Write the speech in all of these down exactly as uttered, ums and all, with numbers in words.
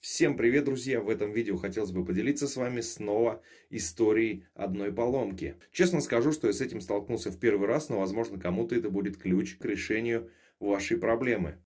Всем привет, друзья! В этом видео хотелось бы поделиться с вами снова историей одной поломки. Честно скажу, что я с этим столкнулся в первый раз, но возможно кому-то это будет ключ к решению вашей проблемы.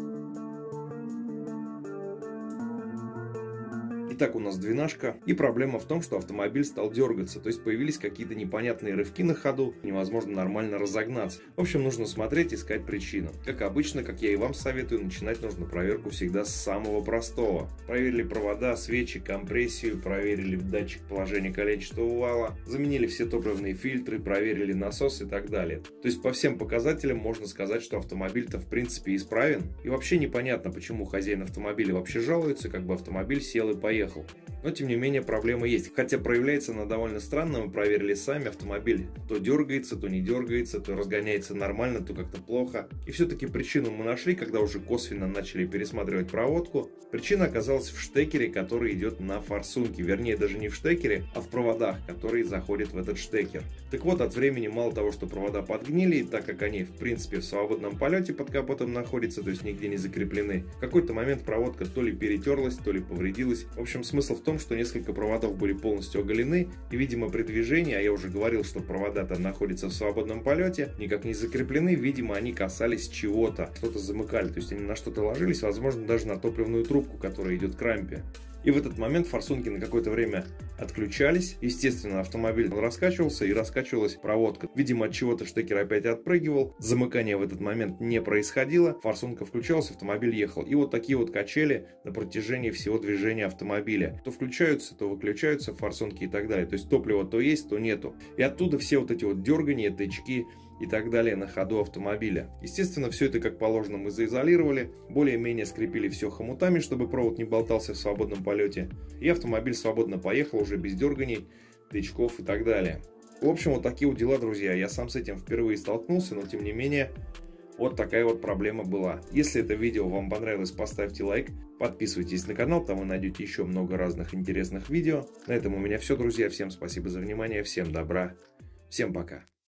Итак, у нас двенашка, и проблема в том, что автомобиль стал дергаться, то есть появились какие-то непонятные рывки на ходу, невозможно нормально разогнаться. В общем, нужно смотреть, искать причину. Как обычно, как я и вам советую, начинать нужно проверку всегда с самого простого. Проверили провода, свечи, компрессию, проверили датчик положения количества вала, заменили все топливные фильтры, проверили насос и так далее. То есть по всем показателям можно сказать, что автомобиль-то в принципе исправен, и вообще непонятно, почему хозяин автомобиля вообще жалуется, как бы автомобиль сел и поехал. Но тем не менее проблема есть, хотя проявляется она довольно странно. Мы проверили сами, автомобиль то дергается, то не дергается, то разгоняется нормально, то как-то плохо. И все-таки причину мы нашли, когда уже косвенно начали пересматривать проводку. Причина оказалась в штекере, который идет на форсунке, вернее даже не в штекере, а в проводах, которые заходят в этот штекер. Так вот, от времени мало того, что провода подгнили, и так как они в принципе в свободном полете под капотом находятся, то есть нигде не закреплены, в какой-то момент проводка то ли перетерлась, то ли повредилась. В общем, смысл в том, что несколько проводов были полностью оголены, и, видимо, при движении, а я уже говорил, что провода-то находятся в свободном полете, никак не закреплены, видимо, они касались чего-то, что-то замыкали, то есть они на что-то ложились, возможно, даже на топливную трубку, которая идет к рампе. И в этот момент форсунки на какое-то время отключались. Естественно, автомобиль раскачивался и раскачивалась проводка. Видимо, от чего-то штекер опять отпрыгивал. Замыкания в этот момент не происходило. Форсунка включалась, автомобиль ехал. И вот такие вот качели на протяжении всего движения автомобиля. То включаются, то выключаются форсунки и так далее. То есть топливо то есть, то нету. И оттуда все вот эти вот дергания, тычки и так далее на ходу автомобиля. Естественно, все это как положено мы заизолировали, более-менее скрепили все хомутами, чтобы провод не болтался в свободном полете, и автомобиль свободно поехал уже без дерганий, тычков и так далее. В общем, вот такие вот дела, друзья. Я сам с этим впервые столкнулся, но тем не менее, вот такая вот проблема была. Если это видео вам понравилось, поставьте лайк, подписывайтесь на канал, там вы найдете еще много разных интересных видео. На этом у меня все, друзья. Всем спасибо за внимание, всем добра, всем пока.